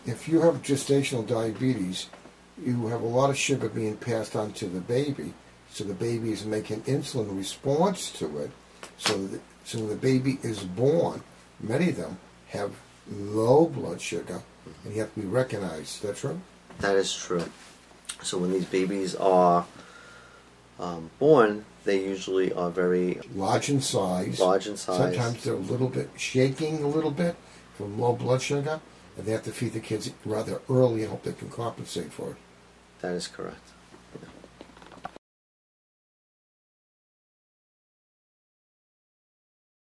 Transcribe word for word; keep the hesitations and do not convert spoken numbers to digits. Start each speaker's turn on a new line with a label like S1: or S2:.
S1: if you have gestational diabetes, you have a lot of sugar being passed on to the baby, so the baby is making insulin response to it. So, that, so when the baby is born, many of them have low blood sugar, and you have to be recognized. Is that true?
S2: That is true. So when these babies are um, born, they usually are very
S1: large in size.
S2: Large in size.
S1: Sometimes they're a little bit shaking a little bit from low blood sugar, and they have to feed the kids rather early and hope they can compensate for it.
S2: That is correct.